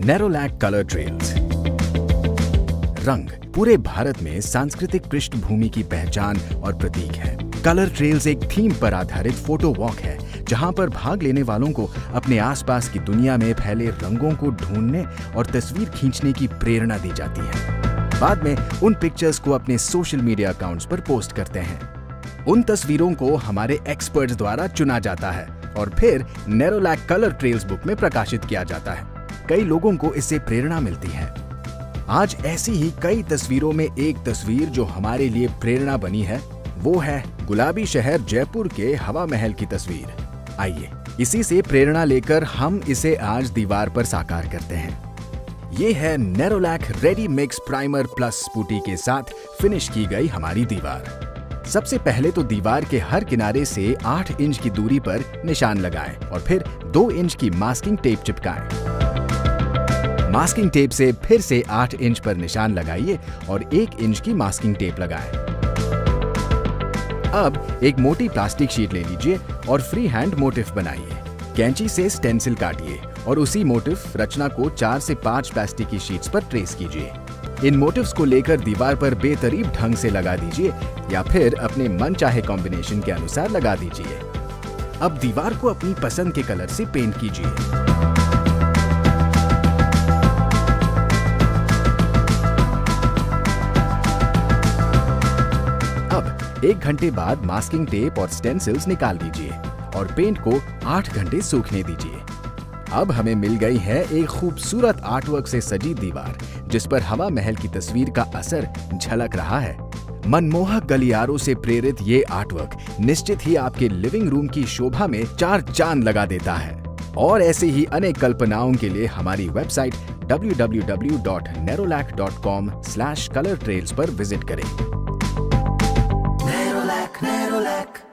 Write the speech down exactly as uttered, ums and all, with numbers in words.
Nerolac colour trails. रंग पूरे भारत में सांस्कृतिक पृष्ठभूमि की पहचान और प्रतीक है। कलर ट्रेल्स एक थीम पर आधारित फोटो वॉक है, जहां पर भाग लेने वालों को अपने आसपास की दुनिया में फैले रंगों को ढूंढने और तस्वीर खींचने की प्रेरणा दी जाती है। बाद में उन पिक्चर्स को अपने सोशल मीडिया अकाउंट्स पर पोस्ट करते हैं। उन तस्वीरों को हमारे एक्सपर्ट्स द्वारा चुना जाता है और फिर नेरोलैक कलर ट्रेल्स बुक में प्रकाशित किया जाता है। कई लोगों को इससे प्रेरणा मिलती है। आज ऐसी ही कई तस्वीरों में एक तस्वीर जो हमारे लिए प्रेरणा बनी है, वो है गुलाबी शहर जयपुर के हवा महल की तस्वीर। आइए इसी से प्रेरणा लेकर हम इसे आज दीवार पर साकार करते हैं। ये है Nerolac ready mix primer plus putty के साथ फिनिश की गई हमारी दीवार। सबसे पहले तो दीवार के हर किनारे से आठ इंच की दूरी पर निशान लगाएं और फिर दो इंच की मास्किंग टेप चिपकाएं। मास्किंग टेप से फिर से आठ इंच पर निशान लगाइए और एक इंच की मास्किंग टेप लगाएं। अब एक मोटी प्लास्टिक शीट ले लीजिए और फ्री हैंड मोटिफ बनाइए। कैंची से स्टेंसिल काटिए और उसी मोटिफ रचना को चार से पांच प्लास्टिक की शीट्स पर ट्रेस कीजिए। इन मोटिव्स को लेकर दीवार पर बेतरीब ढंग से लगा दीजिए या फिर अपने मनचाहे कॉम्बिनेशन के अनुसार लगा दीजिए। अब दीवार को अपनी पसंद के कलर से पेंट कीजिए। एक घंटे बाद मास्किंग टेप और स्टेंसिल्स निकाल दीजिए और पेंट को आठ घंटे सूखने दीजिए। अब हमें मिल गई है एक खूबसूरत आर्टवर्क से सजी दीवार, जिस पर हवा महल की तस्वीर का असर झलक रहा है। मनमोहक गलियारों से प्रेरित ये आर्टवर्क निश्चित ही आपके लिविंग रूम की शोभा में चार चांद लगा देता है। और ऐसे ही अनेक कल्पनाओं के लिए हमारी website W W W dot Nerolac dot com slash colour trails पर विजिट करें। Nerolac, Nerolac.